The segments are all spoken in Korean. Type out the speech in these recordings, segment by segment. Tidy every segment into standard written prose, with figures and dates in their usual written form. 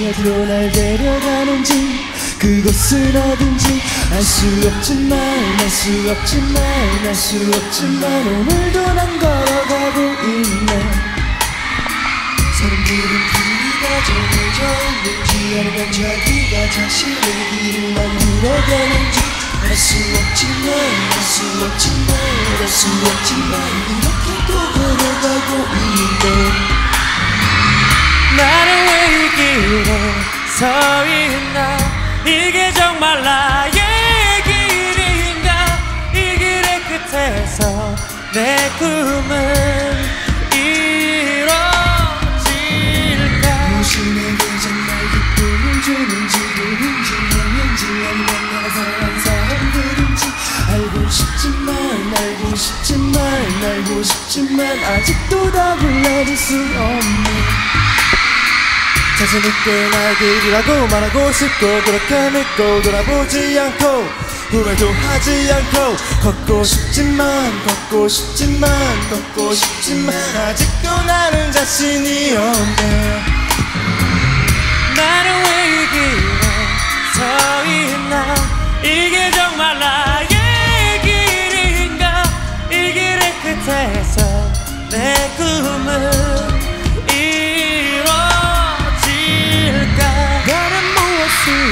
어디로 날 데려가는지 그곳은 어딘지 알 수 없지만 알 수 없지만 알 수 없지만 오늘도 난 걸어가고 있네. 사람들은 길이가 정해져 있는지 아니면 자기가 자신의 길을 만들어가는지 알 수 없지만 알 수 없지만 알 수 없지만 이렇게 또 걸어가고 있네. 나는 왜 이 길에 서 있나? 이게 정말 나의 길인가? 이 길의 끝에서 내 꿈은 이뤄질까? 무슨 내게 정말 기쁨을 주는지 누군지 아닌지 아니면 내가 사랑하는 사람들인지 알고 싶지만 아직도 답을 내릴 수 없네. 자신있게 나의 길이라고 말하고 싶고 그렇게 믿고 돌아보지 않고 후회도 하지 않고 걷고 싶지만 아직도 나는 자신이 없네. 나는 왜 이 길에 서 있나? 이게 정말 나의 길인가? 이 길의 끝에서 내 꿈은 나는 무엇을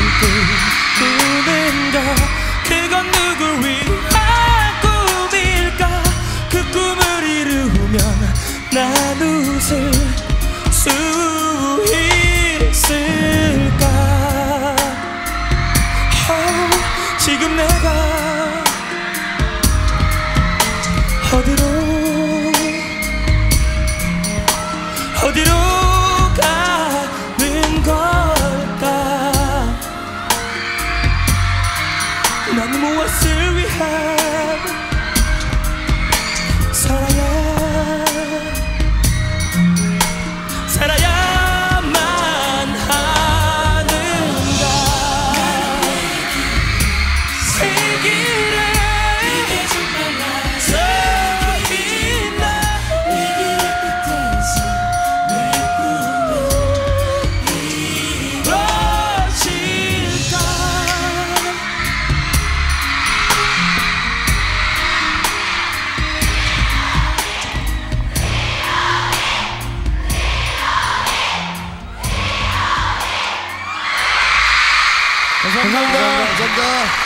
꿈꾸는가? 그건 누구 위한 꿈일까? 그 꿈을 이루면 난 웃을 수 있을까? 지금 내가 어디로 가는 걸까? 난 무엇을 위한 살아야만 하는가? 이 길에 서 있나? 이 길의 끝에서 내 꿈은 이뤄질까? 감사합니다.